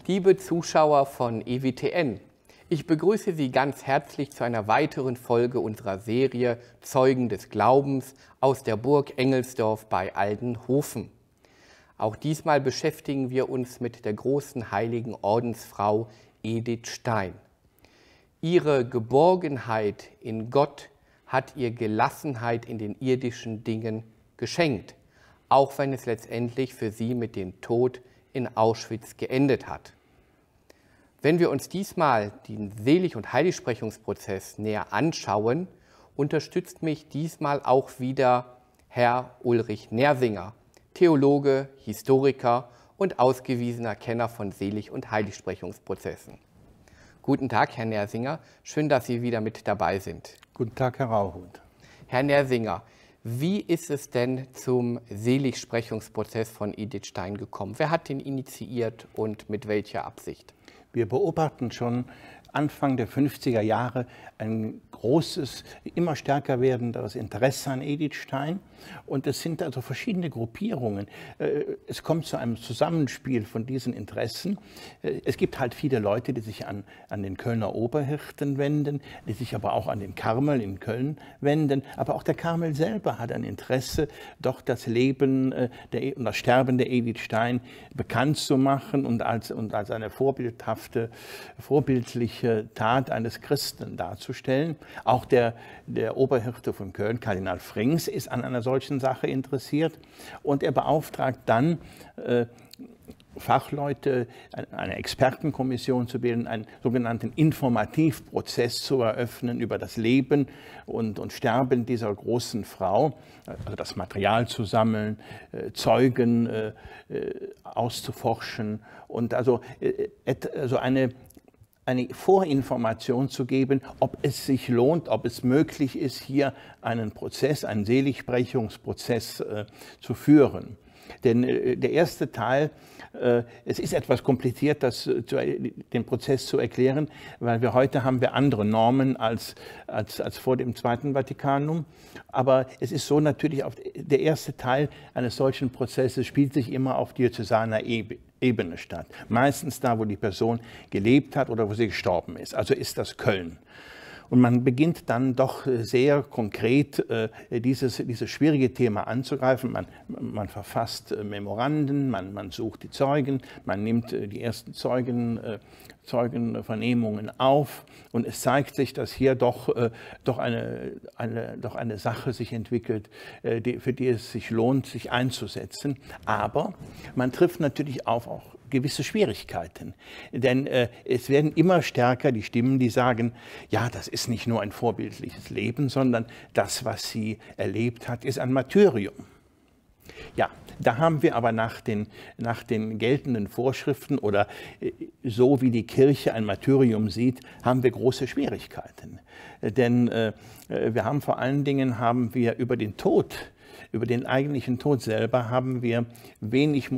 Liebe Zuschauer von EWTN, ich begrüße Sie ganz herzlich zu einer weiteren Folge unserer Serie Zeugen des Glaubens aus der Burg Engelsdorf bei Aldenhoven. Auch diesmal beschäftigen wir uns mit der großen heiligen Ordensfrau Edith Stein. Ihre Geborgenheit in Gott hat ihr Gelassenheit in den irdischen Dingen geschenkt, auch wenn es letztendlich für sie mit dem Tod in Auschwitz geendet hat. Wenn wir uns diesmal den Selig- und Heiligsprechungsprozess näher anschauen, unterstützt mich diesmal auch wieder Herr Ulrich Nersinger, Theologe, Historiker und ausgewiesener Kenner von Selig- und Heiligsprechungsprozessen. Guten Tag, Herr Nersinger. Schön, dass Sie wieder mit dabei sind. Guten Tag, Herr Rauhut. Herr Nersinger, wie ist es denn zum Seligsprechungsprozess von Edith Stein gekommen? Wer hat den initiiert und mit welcher Absicht? Wir beobachten schon Anfang der 50er Jahre ein großes, immer stärker werdendes Interesse an Edith Stein. Und es sind also verschiedene Gruppierungen. Es kommt zu einem Zusammenspiel von diesen Interessen. Es gibt halt viele Leute, die sich an den Kölner Oberhirten wenden, die sich aber auch an den Karmel in Köln wenden. Aber auch der Karmel selber hat ein Interesse, doch das Leben und das Sterben der Edith Stein bekannt zu machen und als eine vorbildliche Tat eines Christen darzustellen. Auch der Oberhirte von Köln, Kardinal Frings, ist an einer solchen Sache interessiert und er beauftragt dann Fachleute, eine Expertenkommission zu bilden, einen sogenannten Informativprozess zu eröffnen über das Leben und Sterben dieser großen Frau, also das Material zu sammeln, Zeugen auszuforschen und also eine Vorinformation zu geben, ob es sich lohnt, ob es möglich ist, hier einen Seligsprechungsprozess zu führen. Denn der erste Teil, es ist etwas kompliziert, den Prozess zu erklären, weil heute haben wir andere Normen als vor dem Zweiten Vatikanum. Aber es ist so natürlich, der erste Teil eines solchen Prozesses spielt sich immer auf diözesaner Ebene statt. Meistens da, wo die Person gelebt hat oder wo sie gestorben ist. Also ist das Köln. Und man beginnt dann doch sehr konkret dieses schwierige Thema anzugreifen. Man verfasst Memoranden, man sucht die Zeugen, man nimmt die ersten Zeugenvernehmungen auf und es zeigt sich, dass hier doch eine Sache sich entwickelt, für die es sich lohnt, sich einzusetzen. Aber man trifft natürlich auch gewisse Schwierigkeiten, denn es werden immer stärker die Stimmen, die sagen, ja, das ist nicht nur ein vorbildliches Leben, sondern das, was sie erlebt hat, ist ein Martyrium. Ja, da haben wir aber nach den geltenden Vorschriften oder so wie die Kirche ein Martyrium sieht, haben wir große Schwierigkeiten. Denn wir haben vor allen Dingen über den Tod, über den eigentlichen Tod selber haben wir wenig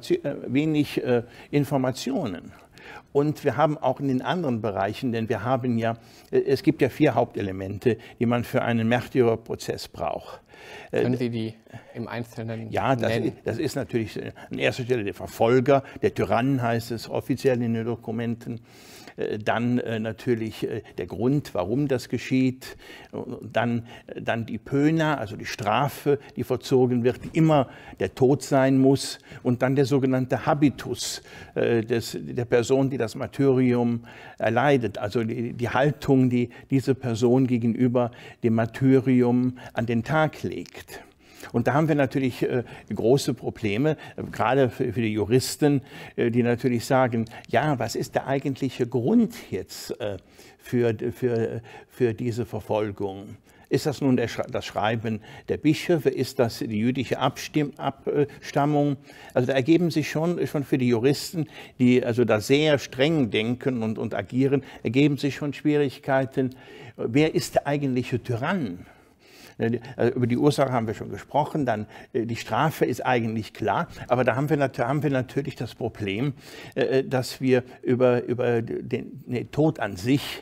Informationen. Und wir haben auch in den anderen Bereichen, denn es gibt ja 4 Hauptelemente, die man für einen Märtyrerprozess braucht. Können Sie die im Einzelnen nennen? Das ist natürlich an erster Stelle der Verfolger, der Tyrann heißt es offiziell in den Dokumenten. Dann natürlich der Grund, warum das geschieht. Dann die Pöna, also die Strafe, die vollzogen wird, die immer der Tod sein muss. Und dann der sogenannte Habitus der Person, die das Martyrium erleidet. Also die Haltung, die diese Person gegenüber dem Martyrium an den Tag legt. Und da haben wir natürlich große Probleme, gerade für die Juristen, die natürlich sagen, ja, was ist der eigentliche Grund jetzt für diese Verfolgung? Ist das nun das Schreiben der Bischöfe? Ist das die jüdische Abstammung? Also da ergeben sich schon für die Juristen, die also da sehr streng denken und agieren, ergeben sich schon Schwierigkeiten. Wer ist der eigentliche Tyrann? Über die Ursache haben wir schon gesprochen, dann die Strafe ist eigentlich klar, aber da haben wir natürlich das Problem, dass wir über den Tod an sich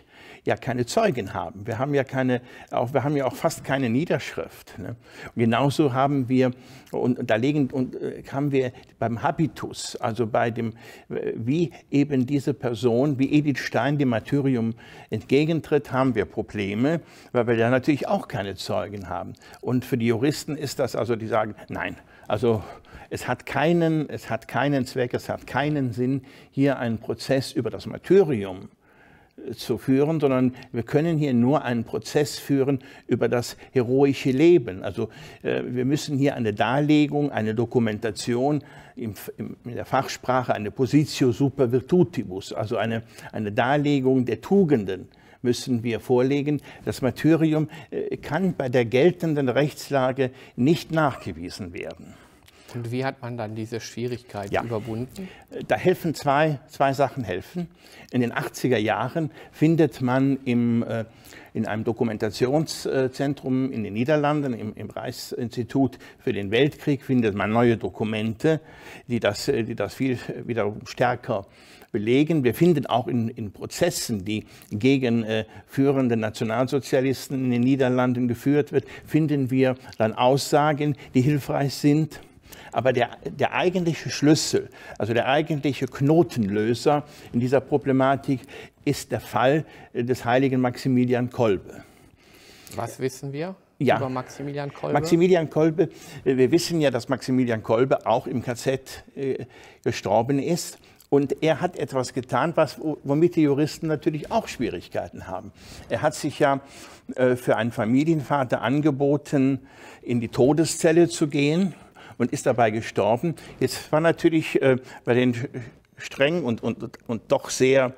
ja keine Zeugen haben. Wir haben ja auch fast keine Niederschrift. Ne? Genauso haben wir, haben wir beim Habitus, also bei dem, wie eben diese Person, wie Edith Stein dem Martyrium entgegentritt, haben wir Probleme, weil wir da natürlich auch keine Zeugen haben. Und für die Juristen ist das also, die sagen, nein, also es hat keinen Zweck, es hat keinen Sinn, hier einen Prozess über das Martyrium zu führen, sondern wir können hier nur einen Prozess führen über das heroische Leben. Also wir müssen hier eine Darlegung, eine Dokumentation, in der Fachsprache eine Positio super virtutibus, also eine Darlegung der Tugenden müssen wir vorlegen. Das Martyrium kann bei der geltenden Rechtslage nicht nachgewiesen werden. Und wie hat man dann diese Schwierigkeit überwunden? Da helfen zwei Sachen helfen. In den 80er Jahren findet man in einem Dokumentationszentrum in den Niederlanden, im Reichsinstitut für den Weltkrieg, findet man neue Dokumente, die das viel wieder stärker belegen. Wir finden auch in Prozessen, die gegen führende Nationalsozialisten in den Niederlanden geführt wird, finden wir dann Aussagen, die hilfreich sind. Aber der eigentliche Schlüssel, also der eigentliche Knotenlöser in dieser Problematik ist der Fall des heiligen Maximilian Kolbe. Was wissen wir über Maximilian Kolbe? Maximilian Kolbe, wir wissen ja, dass Maximilian Kolbe auch im KZ gestorben ist. Und er hat etwas getan, womit die Juristen natürlich auch Schwierigkeiten haben. Er hat sich ja für einen Familienvater angeboten, in die Todeszelle zu gehen und ist dabei gestorben. Jetzt war natürlich bei den streng und doch sehr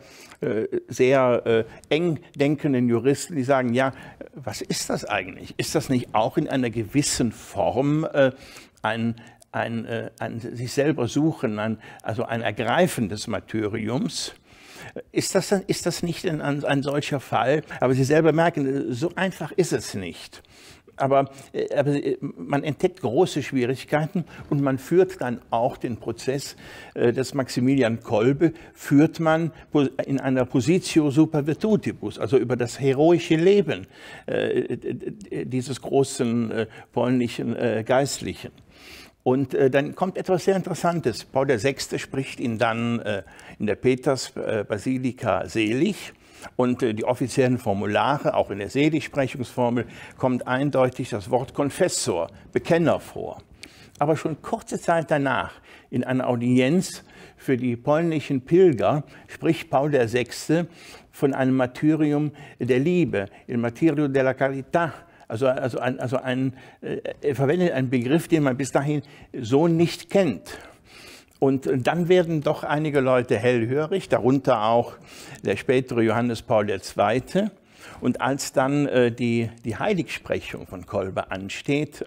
eng denkenden Juristen, die sagen, ja, was ist das eigentlich? Ist das nicht auch in einer gewissen Form ein sich selber suchen, also ein Ergreifen des Martyriums? Ist das nicht ein solcher Fall? Aber Sie selber merken, so einfach ist es nicht. Aber man entdeckt große Schwierigkeiten und man führt dann auch den Prozess des Maximilian Kolbe, führt man in einer Positio super virtutibus, also über das heroische Leben dieses großen polnischen Geistlichen. Und dann kommt etwas sehr Interessantes. Paul VI. Spricht ihn dann in der Petersbasilika selig. Und die offiziellen Formulare, auch in der Seligsprechungsformel, kommt eindeutig das Wort Confessor, Bekenner, vor. Aber schon kurze Zeit danach, in einer Audienz für die polnischen Pilger, spricht Paul VI. Von einem Martyrium der Liebe, il martirio della carità. Er verwendet einen Begriff, den man bis dahin so nicht kennt. Und dann werden doch einige Leute hellhörig, darunter auch der spätere Johannes Paul II. Und als dann die Heiligsprechung von Kolbe ansteht,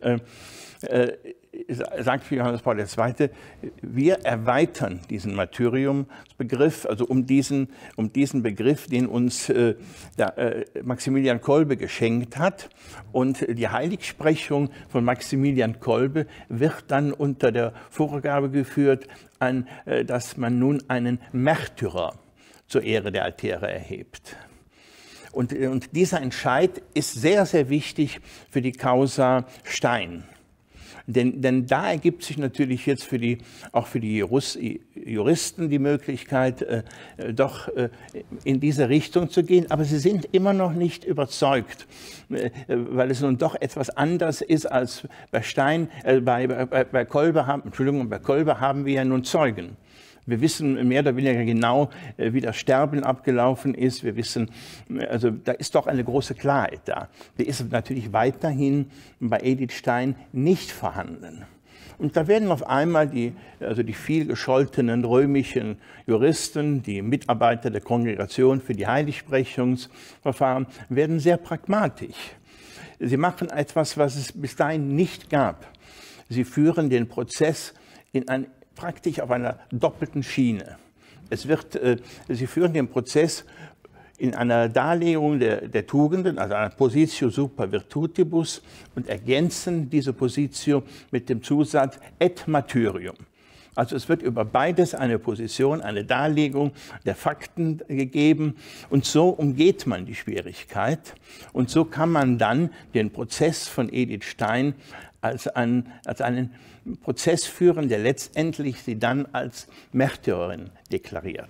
sagt Johannes Paul II., wir erweitern diesen Martyriumsbegriff, also um diesen Begriff, den uns Maximilian Kolbe geschenkt hat. Und die Heiligsprechung von Maximilian Kolbe wird dann unter der Vorgabe geführt, dass man nun einen Märtyrer zur Ehre der Altäre erhebt. Und dieser Entscheid ist sehr, sehr wichtig für die Causa Stein. Denn da ergibt sich natürlich jetzt auch für die Juristen die Möglichkeit, doch in diese Richtung zu gehen. Aber sie sind immer noch nicht überzeugt, weil es nun doch etwas anders ist als bei Stein. Bei Kolbe haben wir ja nun Zeugen. Wir wissen mehr oder weniger genau, wie das Sterben abgelaufen ist. Wir wissen, also da ist doch eine große Klarheit da. Die ist natürlich weiterhin bei Edith Stein nicht vorhanden. Und da werden auf einmal die viel gescholtenen römischen Juristen, die Mitarbeiter der Kongregation für die Heiligsprechungsverfahren, werden sehr pragmatisch. Sie machen etwas, was es bis dahin nicht gab. Sie führen den Prozess praktisch auf einer doppelten Schiene. Sie führen den Prozess in einer Darlegung der Tugenden, also einer Positio super virtutibus, und ergänzen diese Positio mit dem Zusatz et martyrium. Also es wird über beides eine Position, eine Darlegung der Fakten gegeben und so umgeht man die Schwierigkeit und so kann man dann den Prozess von Edith Stein als einen Prozess führen, der letztendlich sie dann als Märtyrerin deklariert.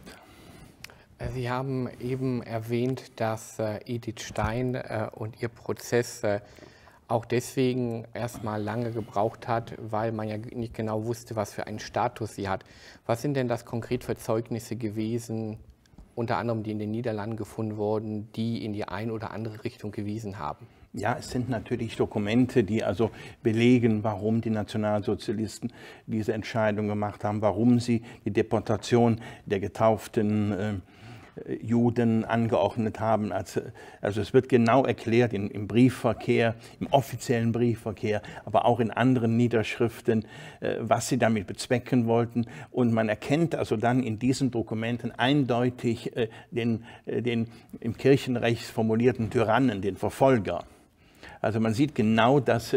Sie haben eben erwähnt, dass Edith Stein und ihr Prozess auch deswegen erstmal lange gebraucht hat, weil man ja nicht genau wusste, was für einen Status sie hat. Was sind denn das konkret für Zeugnisse gewesen, unter anderem die in den Niederlanden gefunden wurden, die in die eine oder andere Richtung gewiesen haben? Ja, es sind natürlich Dokumente, die also belegen, warum die Nationalsozialisten diese Entscheidung gemacht haben, warum sie die Deportation der getauften Juden angeordnet haben. Also es wird genau erklärt im Briefverkehr, im offiziellen Briefverkehr, aber auch in anderen Niederschriften, was sie damit bezwecken wollten. Und man erkennt also dann in diesen Dokumenten eindeutig den im Kirchenrecht formulierten Tyrannen, den Verfolger. Also man sieht genau, dass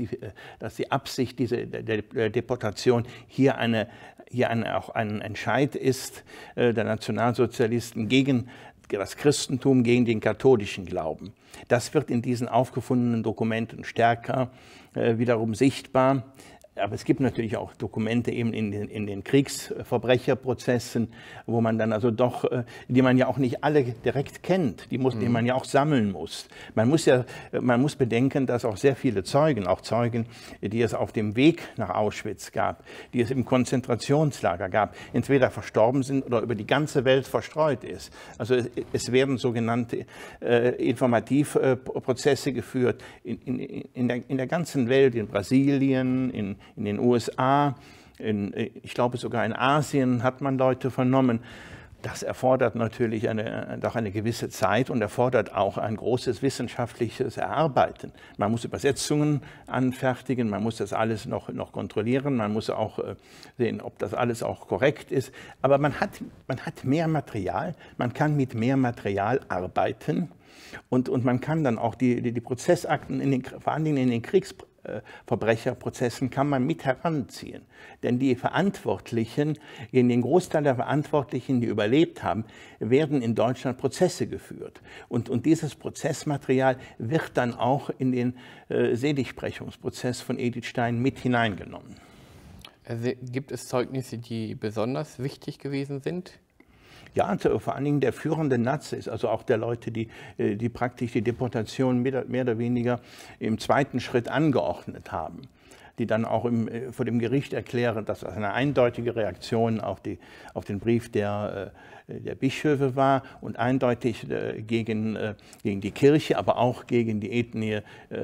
die Absicht der Deportation hier auch ein Entscheid ist der Nationalsozialisten gegen das Christentum, gegen den katholischen Glauben. Das wird in diesen aufgefundenen Dokumenten stärker wiederum sichtbar. Aber es gibt natürlich auch Dokumente eben in den Kriegsverbrecherprozessen, wo man dann also doch, die man ja auch nicht alle direkt kennt, die man ja auch sammeln muss. Man muss bedenken, dass auch sehr viele Zeugen, auch Zeugen, die es auf dem Weg nach Auschwitz gab, die es im Konzentrationslager gab, entweder verstorben sind oder über die ganze Welt verstreut ist. Also es werden sogenannte Informativprozesse geführt in der ganzen Welt, in Brasilien, in den USA, ich glaube sogar in Asien hat man Leute vernommen. Das erfordert natürlich doch eine gewisse Zeit und erfordert auch ein großes wissenschaftliches Erarbeiten. Man muss Übersetzungen anfertigen, man muss das alles noch kontrollieren, man muss auch sehen, ob das alles auch korrekt ist. Aber man hat mehr Material, man kann mit mehr Material arbeiten und man kann dann auch die Prozessakten, vor allen Dingen in den Kriegsverbrecherprozessen kann man mit heranziehen. Denn die Verantwortlichen, in den Großteil der Verantwortlichen, die überlebt haben, werden in Deutschland Prozesse geführt. Und dieses Prozessmaterial wird dann auch in den Seligsprechungsprozess von Edith Stein mit hineingenommen. Gibt es Zeugnisse, die besonders wichtig gewesen sind? Ja, vor allen Dingen der führende Nazis, also auch der Leute, die praktisch die Deportation mehr oder weniger im zweiten Schritt angeordnet haben, die dann auch vor dem Gericht erklären, dass das eine eindeutige Reaktion auf den Brief der Bischöfe war und eindeutig gegen die Kirche, aber auch gegen die Ethnie,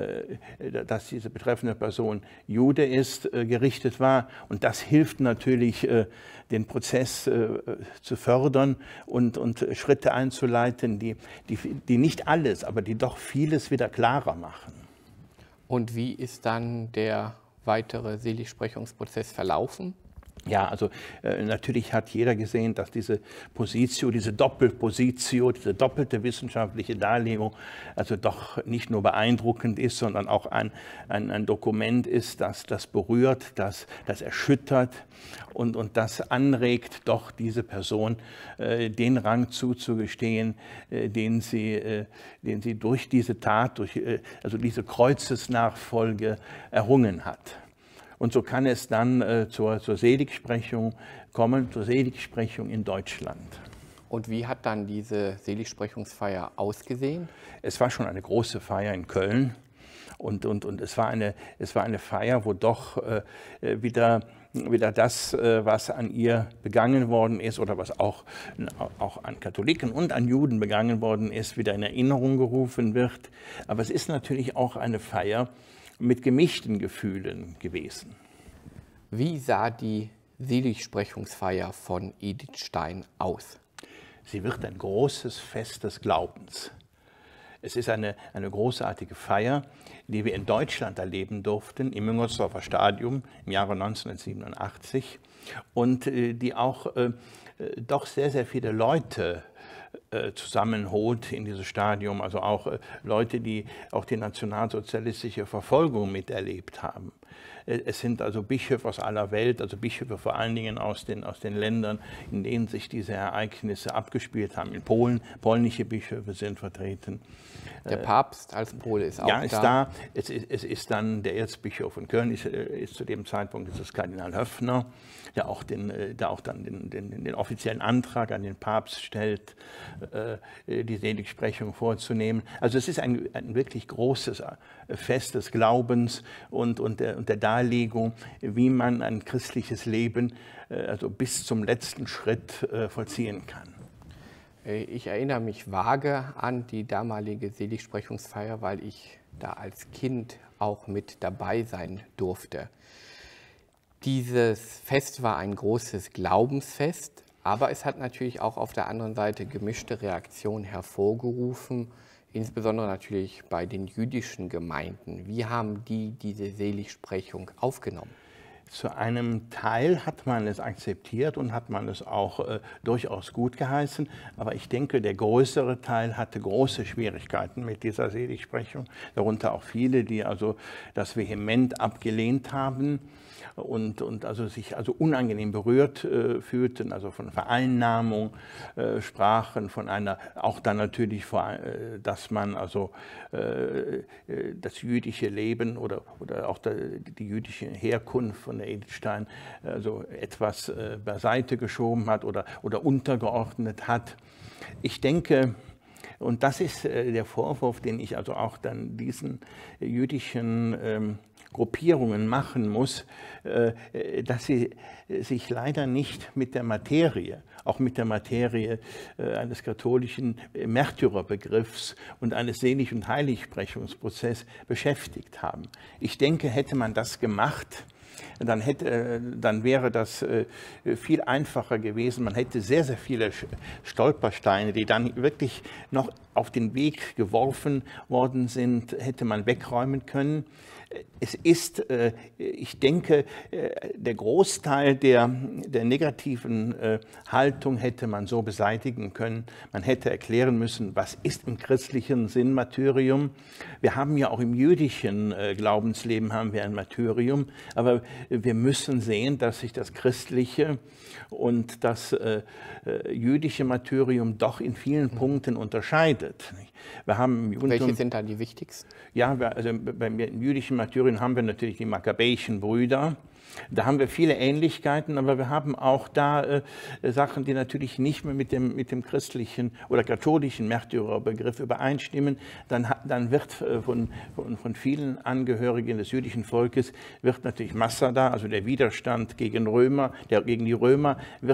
dass diese betreffende Person Jude ist, gerichtet war. Und das hilft natürlich, den Prozess zu fördern und Schritte einzuleiten, die nicht alles, aber die doch vieles wieder klarer machen. Und wie ist dann der weitere Seligsprechungsprozess verlaufen? Ja, also natürlich hat jeder gesehen, dass diese Positio, diese Doppelpositio, diese doppelte wissenschaftliche Darlegung also doch nicht nur beeindruckend ist, sondern auch ein Dokument ist, das berührt, das erschüttert und das anregt, doch diese Person den Rang zuzugestehen, den sie durch diese Tat, also diese Kreuzesnachfolge errungen hat. Und so kann es dann zur Seligsprechung kommen, zur Seligsprechung in Deutschland. Und wie hat dann diese Seligsprechungsfeier ausgesehen? Es war schon eine große Feier in Köln und es war eine Feier, wo doch wieder das, was an ihr begangen worden ist oder was auch an Katholiken und an Juden begangen worden ist, wieder in Erinnerung gerufen wird. Aber es ist natürlich auch eine Feier mit gemischten Gefühlen gewesen. Wie sah die Seligsprechungsfeier von Edith Stein aus? Sie wird ein großes Fest des Glaubens. Es ist eine großartige Feier, die wir in Deutschland erleben durften, im Müngersdorfer Stadion im Jahre 1987 und die auch doch sehr, sehr viele Leute zusammenholt in dieses Stadium, also auch Leute, die auch die nationalsozialistische Verfolgung miterlebt haben. Es sind also Bischöfe aus aller Welt, also Bischöfe vor allen Dingen aus den Ländern, in denen sich diese Ereignisse abgespielt haben. In Polen, polnische Bischöfe sind vertreten. Der Papst als Pole ist auch da. Ja, ist da. Es ist dann der Erzbischof von Köln, ist zu dem Zeitpunkt ist es Kardinal Höffner, der auch dann den offiziellen Antrag an den Papst stellt, die Seligsprechung vorzunehmen. Also es ist ein wirklich großes Fest des Glaubens und der Darlegung, wie man ein christliches Leben also bis zum letzten Schritt vollziehen kann. Ich erinnere mich vage an die damalige Seligsprechungsfeier, weil ich da als Kind auch mit dabei sein durfte. Dieses Fest war ein großes Glaubensfest, aber es hat natürlich auch auf der anderen Seite gemischte Reaktionen hervorgerufen, insbesondere natürlich bei den jüdischen Gemeinden. Wie haben die diese Seligsprechung aufgenommen? Zu einem Teil hat man es akzeptiert und hat man es auch durchaus gut geheißen. Aber ich denke, der größere Teil hatte große Schwierigkeiten mit dieser Seligsprechung. Darunter auch viele, die also das vehement abgelehnt haben und also sich also unangenehm berührt fühlten, also von Vereinnahmung sprachen, von einer, auch dann natürlich, dass man also das jüdische Leben oder auch die jüdische Herkunft von der Edith Stein also etwas beiseite geschoben hat oder untergeordnet hat. Ich denke, und das ist der Vorwurf, den ich also auch dann diesen jüdischen Gruppierungen machen muss, dass sie sich leider nicht mit der Materie, auch mit der Materie eines katholischen Märtyrerbegriffs und eines Selig- und Heiligsprechungsprozesses beschäftigt haben. Ich denke, hätte man das gemacht, dann wäre das viel einfacher gewesen. Man hätte sehr, sehr viele Stolpersteine, die dann wirklich noch auf den Weg geworfen worden sind, hätte man wegräumen können. Es ist, ich denke, der Großteil der negativen Haltung hätte man so beseitigen können. Man hätte erklären müssen, was ist im christlichen Sinn Martyrium. Wir haben ja auch im jüdischen Glaubensleben haben wir ein Martyrium, aber wir müssen sehen, dass sich das christliche und das jüdische Martyrium doch in vielen Punkten unterscheidet. Wir haben Welche sind da die wichtigsten? Ja, also beim jüdischen Martyrium haben wir natürlich die makkabäischen Brüder. Da haben wir viele Ähnlichkeiten, aber wir haben auch da Sachen, die natürlich nicht mehr mit dem christlichen oder katholischen Märtyrerbegriff übereinstimmen. Dann wird von vielen Angehörigen des jüdischen Volkes wird natürlich Massada, also der Widerstand gegen die Römer,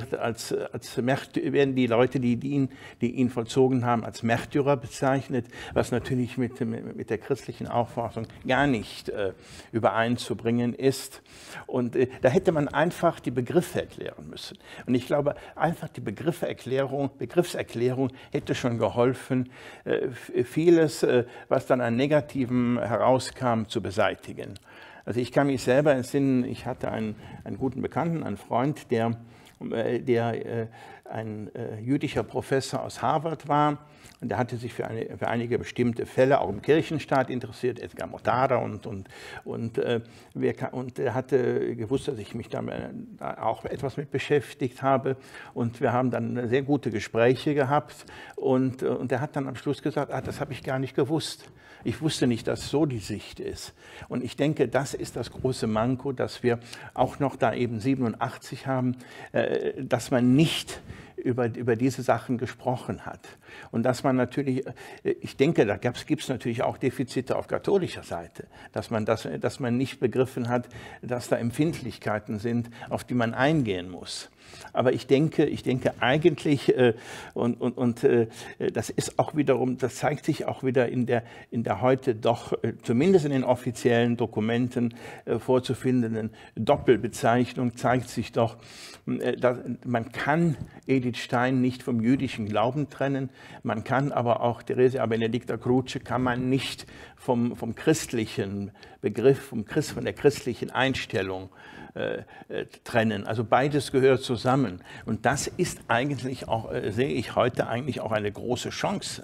werden die Leute, die ihn vollzogen haben, als Märtyrer bezeichnet, was natürlich mit der christlichen Auffassung gar nicht übereinzubringen ist. Und da hätte man einfach die Begriffe erklären müssen. Und ich glaube, einfach die Begriffserklärung hätte schon geholfen, vieles, was dann an Negativem herauskam, zu beseitigen. Also ich kann mich selber entsinnen, ich hatte einen guten Bekannten, einen Freund, der ein jüdischer Professor aus Harvard war. Und er hatte sich für einige bestimmte Fälle auch im Kirchenstaat interessiert, Edgar Motada und er hatte gewusst, dass ich mich da auch etwas mit beschäftigt habe. Und wir haben dann sehr gute Gespräche gehabt. Und er hat dann am Schluss gesagt, das habe ich gar nicht gewusst. Ich wusste nicht, dass so die Sicht ist. Und ich denke, das ist das große Manko, dass wir auch noch da eben 87 haben, dass man nicht über diese Sachen gesprochen hat. Und dass man natürlich, ich denke, da gibt es natürlich auch Defizite auf katholischer Seite, dass man nicht begriffen hat, dass da Empfindlichkeiten sind, auf die man eingehen muss. Aber ich denke eigentlich, das ist auch wiederum, das zeigt sich auch wieder in der heute doch, zumindest in den offiziellen Dokumenten vorzufindenden Doppelbezeichnung, zeigt sich doch, dass man kann Edith Edith Stein nicht vom jüdischen Glauben trennen. Man kann aber auch Theresia Benedicta Croce kann man nicht vom christlichen Begriff, von der christlichen Einstellung trennen. Also beides gehört zusammen. Und das ist eigentlich auch, sehe ich heute eigentlich auch eine große Chance.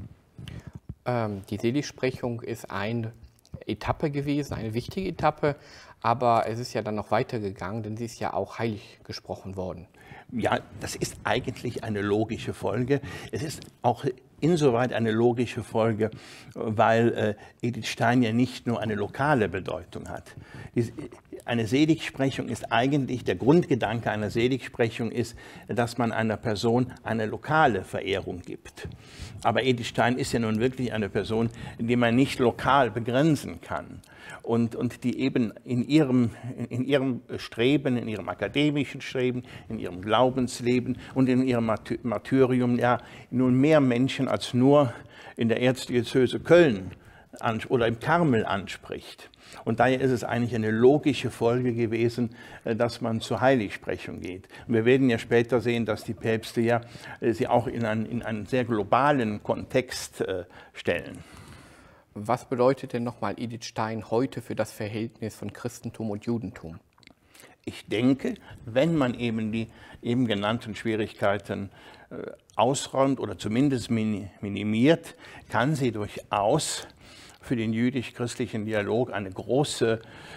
Die Seligsprechung ist eine Etappe gewesen, eine wichtige Etappe, aber es ist ja dann noch weitergegangen, denn sie ist ja auch heilig gesprochen worden. Ja, das ist eigentlich eine logische Folge. Es ist auch insoweit eine logische Folge, weil Edith Stein ja nicht nur eine lokale Bedeutung hat. Eine Seligsprechung ist eigentlich, der Grundgedanke einer Seligsprechung ist, dass man einer Person eine lokale Verehrung gibt. Aber Edith Stein ist ja nun wirklich eine Person, die man nicht lokal begrenzen kann. Und die eben in ihrem Streben, in ihrem akademischen Streben, in ihrem Glaubensleben und in ihrem Martyrium ja nun mehr Menschen als nur in der Erzdiözese Köln oder im Karmel anspricht. Und daher ist es eigentlich eine logische Folge gewesen, dass man zur Heiligsprechung geht. Und wir werden ja später sehen, dass die Päpste ja sie auch in einen sehr globalen Kontext stellen. Was bedeutet denn nochmal Edith Stein heute für das Verhältnis von Christentum und Judentum? Ich denke, wenn man eben die eben genannten Schwierigkeiten ausräumt oder zumindest minimiert, kann sie durchaus für den jüdisch-christlichen Dialog eine große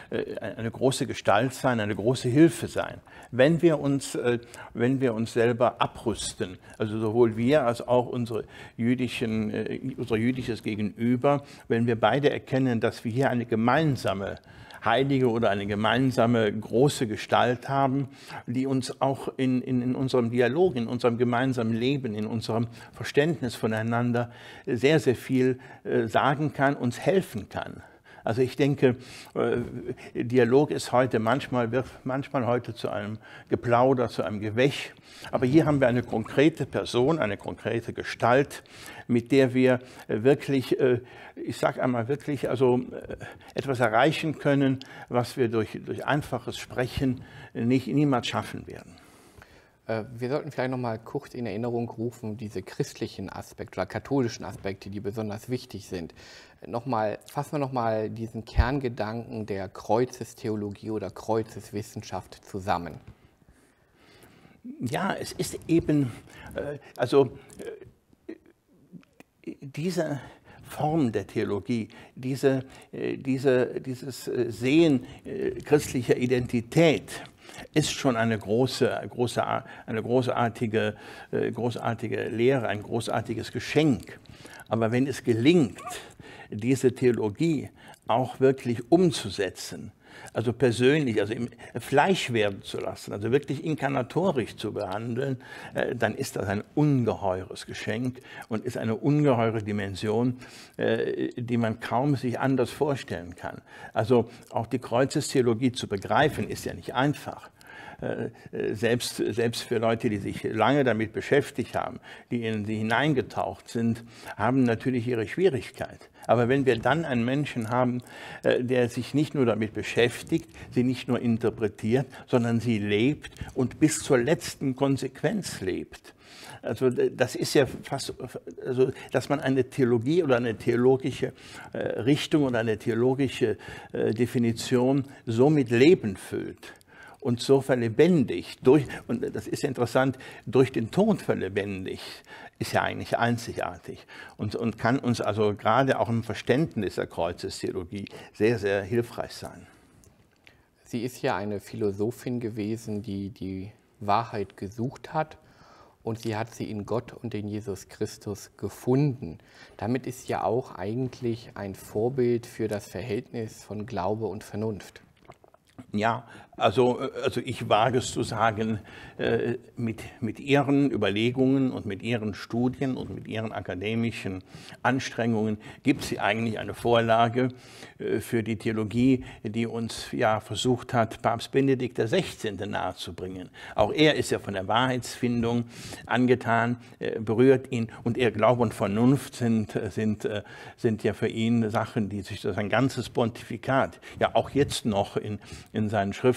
Gestalt sein, eine große Hilfe sein. Wenn wir uns selber abrüsten, also sowohl wir als auch unser jüdisches Gegenüber, wenn wir beide erkennen, dass wir hier eine gemeinsame Heilige oder eine gemeinsame große Gestalt haben, die uns auch in unserem Dialog, in unserem gemeinsamen Leben, in unserem Verständnis voneinander sehr, sehr viel sagen kann, uns helfen kann. Also ich denke, Dialog ist heute wird manchmal heute zu einem Geplauder, zu einem Gewäsch. Aber hier haben wir eine konkrete Person, eine konkrete Gestalt, mit der wir wirklich, ich sage einmal wirklich, also etwas erreichen können, was wir durch einfaches Sprechen niemals schaffen werden. Wir sollten vielleicht noch mal kurz in Erinnerung rufen, diese christlichen Aspekte oder katholischen Aspekte, die besonders wichtig sind. Fassen wir noch mal diesen Kerngedanken der Kreuzestheologie oder Kreuzeswissenschaft zusammen. Ja, es ist eben, diese Form der Theologie, dieses Sehen christlicher Identität, ist schon eine großartige Lehre, ein großartiges Geschenk. Aber wenn es gelingt, diese Theologie auch wirklich umzusetzen, also persönlich, also im Fleisch werden zu lassen, also wirklich inkarnatorisch zu behandeln, dann ist das ein ungeheures Geschenk und ist eine ungeheure Dimension, die man kaum sich anders vorstellen kann. Also auch die Kreuzestheologie zu begreifen, ist ja nicht einfach. Selbst für Leute, die sich lange damit beschäftigt haben, die in sie hineingetaucht sind, haben natürlich ihre Schwierigkeit. Aber wenn wir dann einen Menschen haben, der sich nicht nur damit beschäftigt, sie nicht nur interpretiert, sondern sie lebt und bis zur letzten Konsequenz lebt. Also das ist ja fast, also dass man eine Theologie oder eine theologische Richtung oder eine theologische Definition so mit Leben füllt und so verlebendigt, und das ist interessant, durch den Tod verlebendigt, ist ja eigentlich einzigartig und kann uns also gerade auch im Verständnis der Kreuzestheologie sehr, sehr hilfreich sein. Sie ist ja eine Philosophin gewesen, die die Wahrheit gesucht hat, und sie hat sie in Gott und in Jesus Christus gefunden. Damit ist ja auch eigentlich ein Vorbild für das Verhältnis von Glaube und Vernunft. Ja, also ich wage es zu sagen, mit ihren Überlegungen und mit ihren Studien und mit ihren akademischen Anstrengungen gibt sie eigentlich eine Vorlage für die Theologie, die uns ja versucht hat, Papst Benedikt XVI. Nahezubringen. Auch er ist ja von der Wahrheitsfindung angetan, berührt ihn, und er Glaube und Vernunft sind ja für ihn Sachen, die sich durch sein ganzes Pontifikat, ja auch jetzt noch in seinen Schriften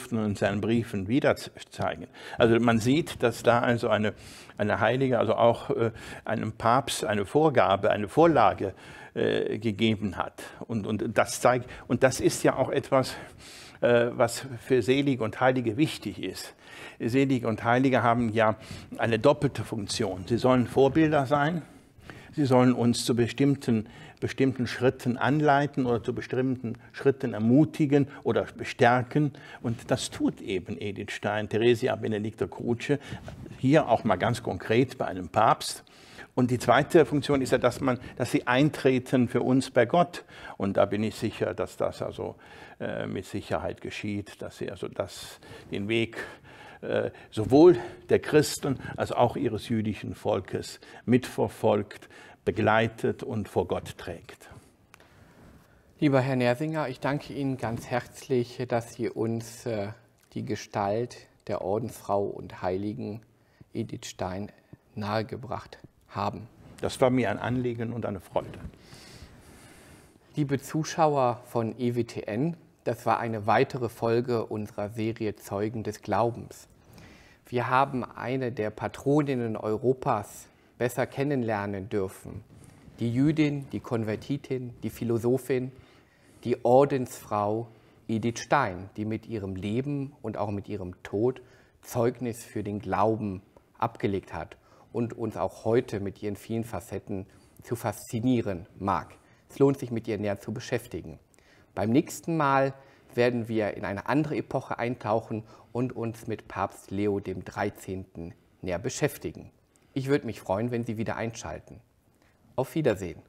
Schriften und in seinen Briefen wieder zeigen. Also man sieht, dass da also eine Heilige, also auch einem Papst eine Vorgabe, eine Vorlage gegeben hat. Und das zeigt, und das ist ja auch etwas, was für Selige und Heilige wichtig ist. Selige und Heilige haben ja eine doppelte Funktion. Sie sollen Vorbilder sein, sie sollen uns zu bestimmten Schritten anleiten oder zu bestimmten Schritten ermutigen oder bestärken. Und das tut eben Edith Stein, Theresia Benedicta Croce, hier auch mal ganz konkret bei einem Papst. Und die zweite Funktion ist ja, dass sie eintreten für uns bei Gott. Und da bin ich sicher, dass das also mit Sicherheit geschieht, dass sie also den Weg sowohl der Christen als auch ihres jüdischen Volkes mitverfolgt, begleitet und vor Gott trägt. Lieber Herr Nersinger, ich danke Ihnen ganz herzlich, dass Sie uns die Gestalt der Ordensfrau und Heiligen Edith Stein nahegebracht haben. Das war mir ein Anliegen und eine Freude. Liebe Zuschauer von EWTN, das war eine weitere Folge unserer Serie Zeugen des Glaubens. Wir haben eine der Patroninnen Europas besser kennenlernen dürfen. Die Jüdin, die Konvertitin, die Philosophin, die Ordensfrau Edith Stein, die mit ihrem Leben und auch mit ihrem Tod Zeugnis für den Glauben abgelegt hat und uns auch heute mit ihren vielen Facetten zu faszinieren mag. Es lohnt sich, mit ihr näher zu beschäftigen. Beim nächsten Mal werden wir in eine andere Epoche eintauchen und uns mit Papst Leo XIII. Näher beschäftigen. Ich würde mich freuen, wenn Sie wieder einschalten. Auf Wiedersehen.